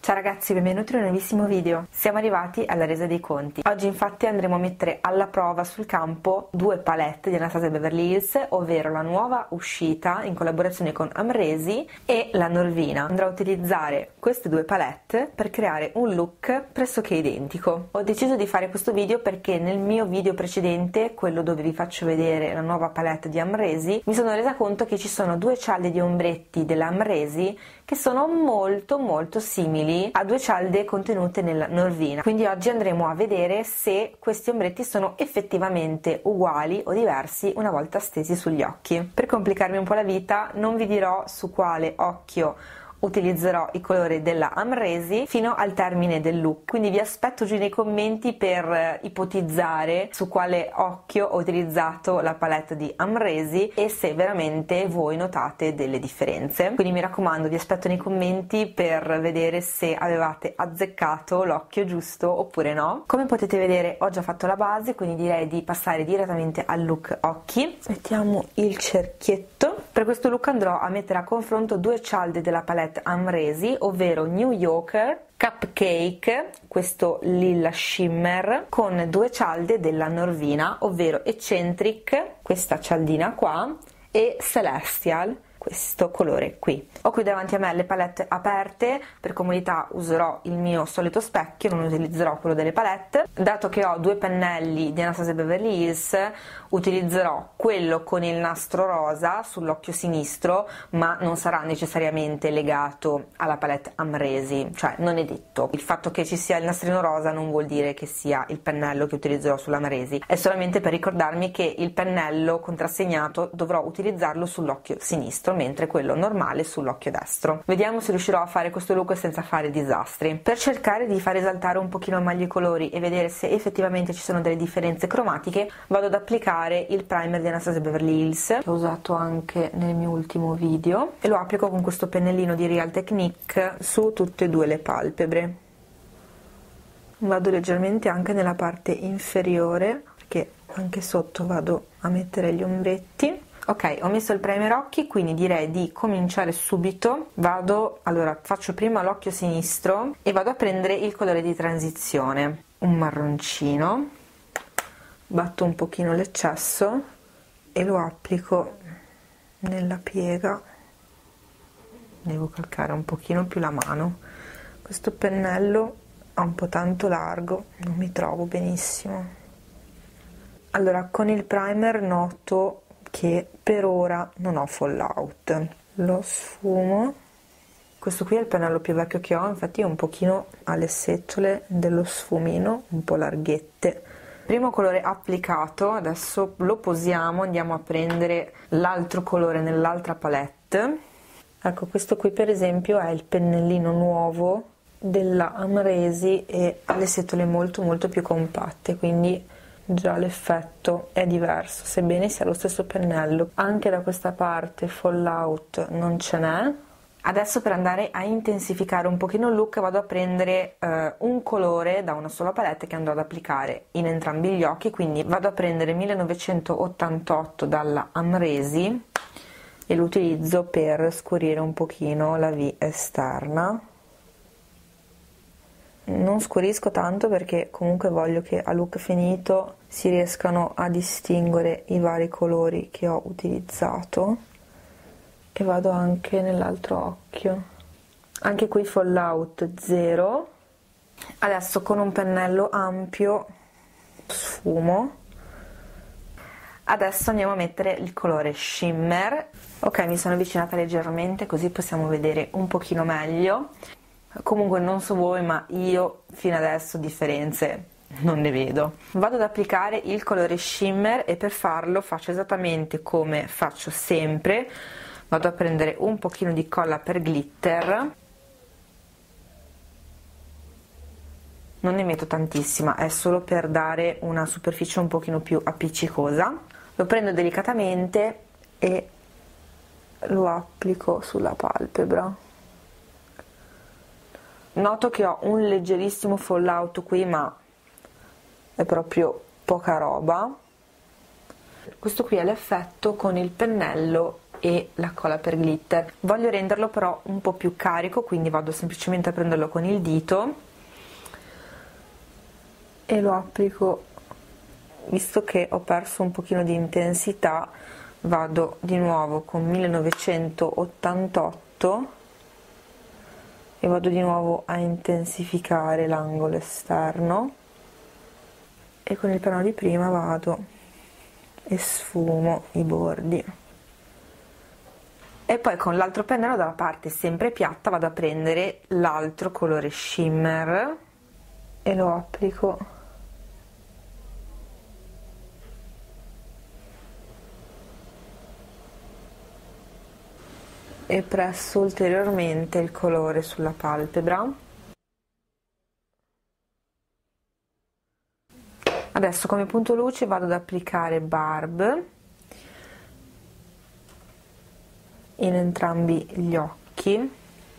Ciao ragazzi, benvenuti in un nuovissimo video. Siamo arrivati alla resa dei conti. Oggi infatti andremo a mettere alla prova sul campo due palette di Anastasia Beverly Hills, ovvero la nuova uscita in collaborazione con Amresi e la Norvina. Andrò a utilizzare queste due palette per creare un look pressoché identico. Ho deciso di fare questo video perché nel mio video precedente, quello dove vi faccio vedere la nuova palette di Amresi, mi sono resa conto che ci sono due cialde di ombretti della Amresi che sono molto simili a due cialde contenute nella Norvina. Quindi oggi andremo a vedere se questi ombretti sono effettivamente uguali o diversi una volta stesi sugli occhi. Per complicarmi un po' la vita non vi dirò su quale occhio utilizzerò i colori della Amresi fino al termine del look, quindi vi aspetto giù nei commenti per ipotizzare su quale occhio ho utilizzato la palette di Amresi e se veramente voi notate delle differenze. Quindi mi raccomando, vi aspetto nei commenti per vedere se avevate azzeccato l'occhio giusto oppure no. Come potete vedere ho già fatto la base, quindi direi di passare direttamente al look occhi. Mettiamo il cerchietto. Per questo look andrò a mettere a confronto due cialde della palette Amresi, ovvero New Yorker, Cupcake, questo lilla shimmer, con due cialde della Norvina, ovvero Eccentric, questa cialdina qua, e Celestial, questo colore qui. Ho qui davanti a me le palette aperte, per comodità userò il mio solito specchio, non utilizzerò quello delle palette. Dato che ho due pennelli di Anastasia Beverly Hills, utilizzerò quello con il nastro rosa sull'occhio sinistro, ma non sarà necessariamente legato alla palette Amresi, cioè non è detto. Il fatto che ci sia il nastrino rosa non vuol dire che sia il pennello che utilizzerò sull'Amresi, è solamente per ricordarmi che il pennello contrassegnato dovrò utilizzarlo sull'occhio sinistro, mentre quello normale sull'occhio destro. Vediamo se riuscirò a fare questo look senza fare disastri. Per cercare di far esaltare un pochino meglio i colori e vedere se effettivamente ci sono delle differenze cromatiche, vado ad applicare il primer di Anastasia Beverly Hills, che ho usato anche nel mio ultimo video, e lo applico con questo pennellino di Real Technique su tutte e due le palpebre. Vado leggermente anche nella parte inferiore, perché anche sotto vado a mettere gli ombretti. Ok, ho messo il primer occhi, quindi direi di cominciare subito. Allora, faccio prima l'occhio sinistro e vado a prendere il colore di transizione, un marroncino, batto un pochino l'eccesso e lo applico nella piega. Devo calcare un pochino più la mano. Questo pennello è un po' tanto largo, non mi trovo benissimo. Allora, con il primer noto che per ora non ho fallout. Lo sfumo. Questo qui è il pennello più vecchio che ho, infatti è un pochino alle setole dello sfumino, un po' larghette. Primo colore applicato, adesso lo posiamo, andiamo a prendere l'altro colore nell'altra palette. Ecco, questo qui per esempio è il pennellino nuovo della Amresi e ha le setole molto più compatte, quindi già l'effetto è diverso, sebbene sia lo stesso pennello. Anche da questa parte fallout non ce n'è. Adesso, per andare a intensificare un pochino il look, vado a prendere un colore da una sola palette che andrò ad applicare in entrambi gli occhi, quindi vado a prendere 1988 dalla Amresi e lo utilizzo per scurire un pochino la V esterna. Non scurisco tanto perché comunque voglio che a look finito si riescano a distinguere i vari colori che ho utilizzato, e vado anche nell'altro occhio. Anche qui fallout 0. Adesso con un pennello ampio sfumo. Adesso andiamo a mettere il colore shimmer. Ok, mi sono avvicinata leggermente così possiamo vedere un pochino meglio. Comunque non so voi, ma io fino adesso differenze non ne vedo. Vado ad applicare il colore shimmer e per farlo faccio esattamente come faccio sempre. Vado a prendere un pochino di colla per glitter, non ne metto tantissima, è solo per dare una superficie un pochino più appiccicosa. Lo prendo delicatamente e lo applico sulla palpebra. Noto che ho un leggerissimo fallout qui, ma è proprio poca roba. Questo qui è l'effetto con il pennello e la colla per glitter. Voglio renderlo però un po' più carico, quindi vado semplicemente a prenderlo con il dito e lo applico. Visto che ho perso un pochino di intensità, vado di nuovo con 1988 e vado di nuovo a intensificare l'angolo esterno, e con il pennello di prima vado e sfumo i bordi, e poi con l'altro pennello dalla parte sempre piatta vado a prendere l'altro colore shimmer e lo applico e presso ulteriormente il colore sulla palpebra. Adesso come punto luce vado ad applicare Barb in entrambi gli occhi.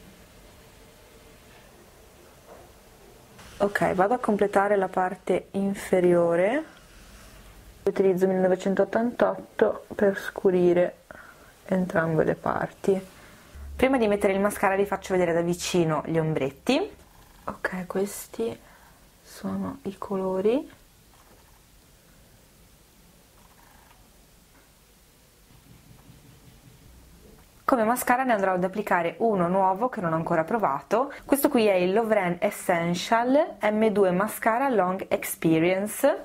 Ok, vado a completare la parte inferiore. Utilizzo 1988 per scurire entrambe le parti. Prima di mettere il mascara vi faccio vedere da vicino gli ombretti. Ok, questi sono i colori. Come mascara ne andrò ad applicare uno nuovo che non ho ancora provato. Questo qui è il Lovren Essential M2 Mascara Long Experience.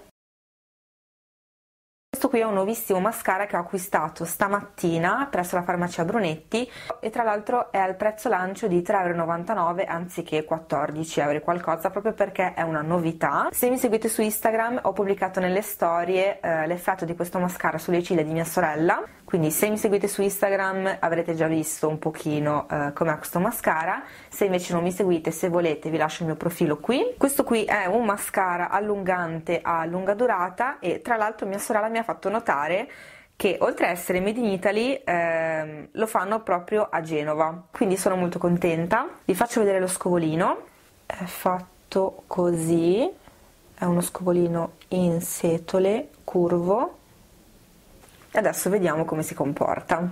Questo qui è un nuovissimo mascara che ho acquistato stamattina presso la farmacia Brunetti e tra l'altro è al prezzo lancio di 3,99 € anziché 14 € qualcosa, proprio perché è una novità. Se mi seguite su Instagram ho pubblicato nelle storie l'effetto di questo mascara sulle ciglia di mia sorella, quindi se mi seguite su Instagram avrete già visto un pochino com'è questo mascara. Se invece non mi seguite, se volete vi lascio il mio profilo qui. Questo qui è un mascara allungante a lunga durata e tra l'altro mia sorella mi ha fatto notare che oltre a essere made in Italy lo fanno proprio a Genova, quindi sono molto contenta. Vi faccio vedere lo scovolino. È fatto così, è uno scovolino in setole curvo e adesso vediamo come si comporta.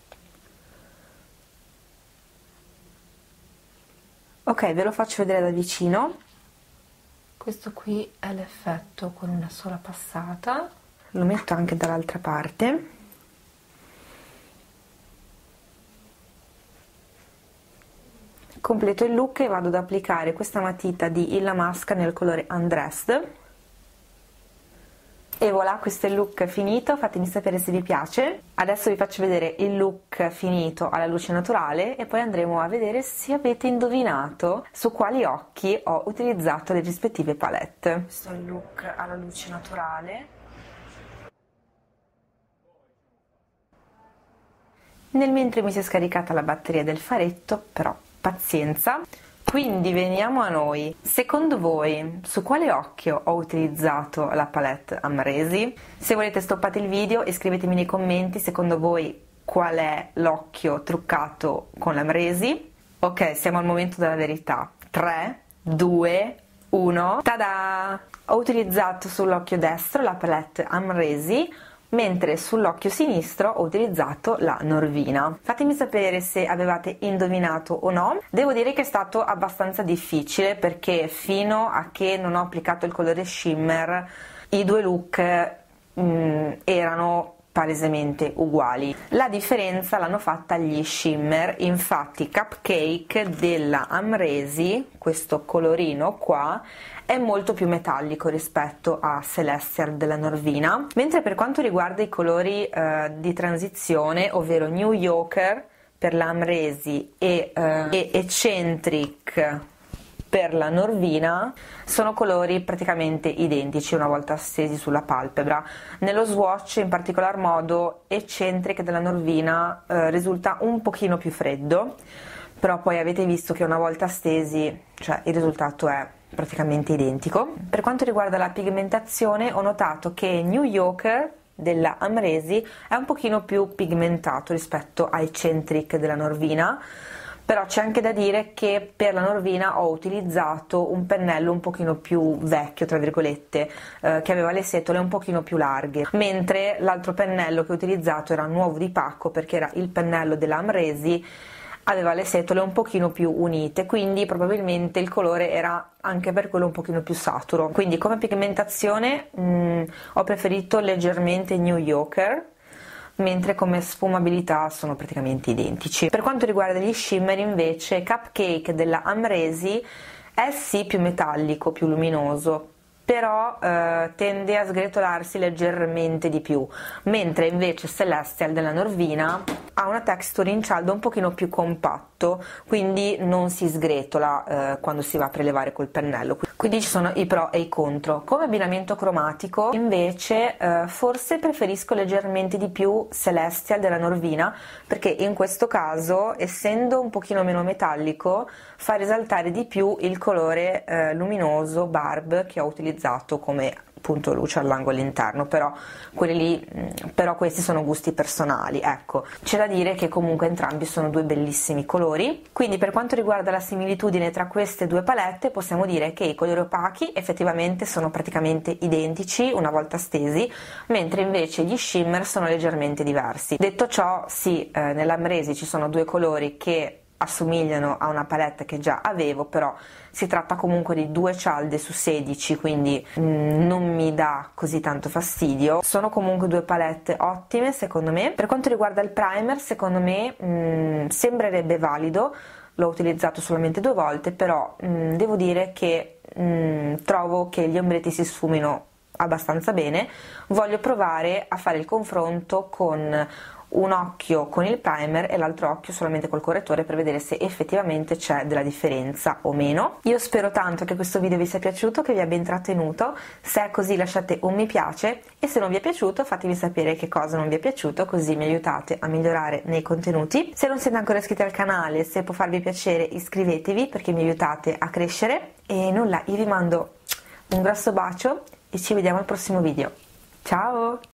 Ok, ve lo faccio vedere da vicino. Questo qui è l'effetto con una sola passata. Lo metto anche dall'altra parte. Completo il look e vado ad applicare questa matita di Illamasqua nel colore Undressed. E voilà, questo è il look finito, fatemi sapere se vi piace. Adesso vi faccio vedere il look finito alla luce naturale e poi andremo a vedere se avete indovinato su quali occhi ho utilizzato le rispettive palette. Questo è il look alla luce naturale. Nel mentre mi si è scaricata la batteria del faretto, però pazienza. Quindi veniamo a noi. Secondo voi su quale occhio ho utilizzato la palette Amresi? Se volete stoppate il video e scrivetemi nei commenti secondo voi qual è l'occhio truccato con l'Amresi. Ok, siamo al momento della verità. 3, 2, 1. Tada! Ho utilizzato sull'occhio destro la palette Amresi, mentre sull'occhio sinistro ho utilizzato la Norvina. Fatemi sapere se avevate indovinato o no. Devo dire che è stato abbastanza difficile perché fino a che non ho applicato il colore shimmer i due look erano palesemente uguali. La differenza l'hanno fatta gli shimmer, infatti Cupcake della Amresi, questo colorino qua, è molto più metallico rispetto a Celestial della Norvina, mentre per quanto riguarda i colori di transizione, ovvero New Yorker per la Amresi e Eccentric per la Norvina, sono colori praticamente identici una volta stesi sulla palpebra. Nello swatch in particolar modo Eccentric della Norvina risulta un pochino più freddo, però poi avete visto che una volta stesi, cioè il risultato è praticamente identico. Per quanto riguarda la pigmentazione ho notato che New Yorker della Amresi è un pochino più pigmentato rispetto a Eccentric della Norvina, però c'è anche da dire che per la Norvina ho utilizzato un pennello un pochino più vecchio, tra virgolette, che aveva le setole un pochino più larghe, mentre l'altro pennello che ho utilizzato era nuovo di pacco perché era il pennello della Amresi, aveva le setole un pochino più unite, quindi probabilmente il colore era anche per quello un pochino più saturo. Quindi come pigmentazione ho preferito leggermente New Yorker, mentre come sfumabilità sono praticamente identici. Per quanto riguarda gli shimmer invece, Cupcake della Amresi è sì più metallico, più luminoso, però tende a sgretolarsi leggermente di più, mentre invece Celestial della Norvina ha una texture in cialda un pochino più compatto, quindi non si sgretola quando si va a prelevare col pennello. Quindi ci sono i pro e i contro. Come abbinamento cromatico invece forse preferisco leggermente di più Celestial della Norvina, perché in questo caso, essendo un pochino meno metallico, fa risaltare di più il colore luminoso Barb che ho utilizzato come punto luce all'angolo all'interno, però questi sono gusti personali, ecco. C'è da dire che comunque entrambi sono due bellissimi colori. Quindi per quanto riguarda la similitudine tra queste due palette, possiamo dire che i colori opachi effettivamente sono praticamente identici una volta stesi, mentre invece gli shimmer sono leggermente diversi. Detto ciò, sì, nell'Amresi ci sono due colori che assomigliano a una palette che già avevo, però si tratta comunque di 2 cialde su 16, quindi non mi dà così tanto fastidio. Sono comunque 2 palette ottime secondo me. Per quanto riguarda il primer, secondo me sembrerebbe valido, l'ho utilizzato solamente 2 volte, però devo dire che trovo che gli ombretti si sfumino abbastanza bene. Voglio provare a fare il confronto con un occhio con il primer e l'altro occhio solamente col correttore per vedere se effettivamente c'è della differenza o meno. Io spero tanto che questo video vi sia piaciuto, che vi abbia intrattenuto. Se è così lasciate un mi piace e se non vi è piaciuto fatemi sapere che cosa non vi è piaciuto, così mi aiutate a migliorare nei contenuti. Se non siete ancora iscritti al canale, se può farvi piacere iscrivetevi perché mi aiutate a crescere. E nulla, io vi mando un grosso bacio e ci vediamo al prossimo video. Ciao!